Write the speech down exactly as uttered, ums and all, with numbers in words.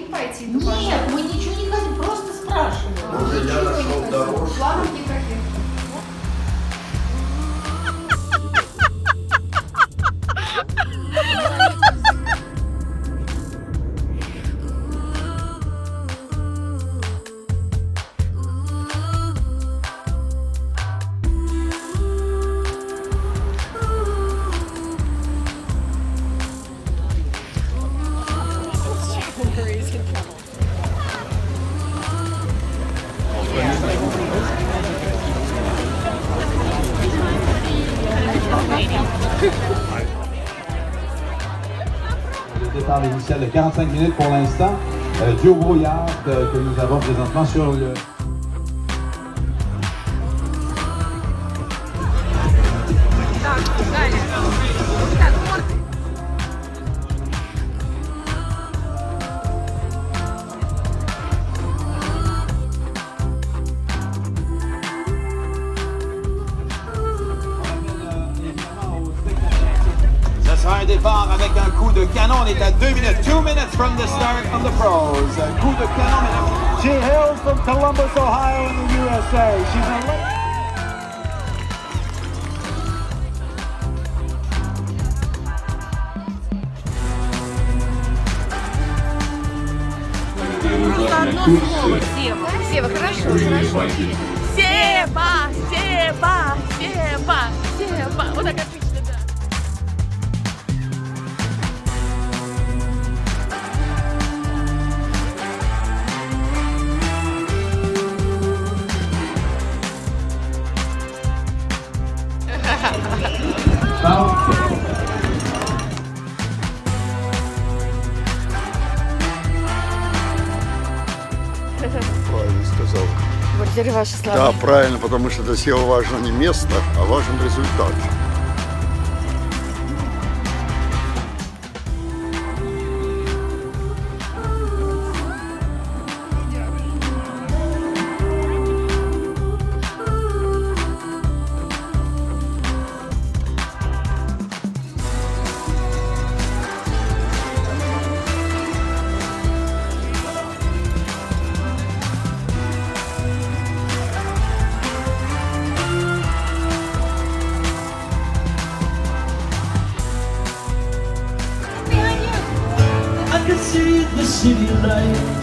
хотим пойти? Нет, мы ничего не хотим, просто спрашиваем. Может, я нашел дорожку. Планов никаких. Le départ initial de quarante-cinq minutes pour l'instant. Euh, du brouillard que, que nous avons présentement sur le... Ce sera un départ avec un coup de canon. On est à deux minutes. Two minutes from the start of the pros. Un coup de canon, mesdames. She hails from Columbus, Ohio in the U S A. She's a Сева, Сева, хорошо, хорошо. Сева, Сева, Сева, Сева. Вот так отлично, да. Правильно сказал. Вот теперь ваши слова. Да, правильно, потому что для сева важно не место, а важен результат. I could see the city light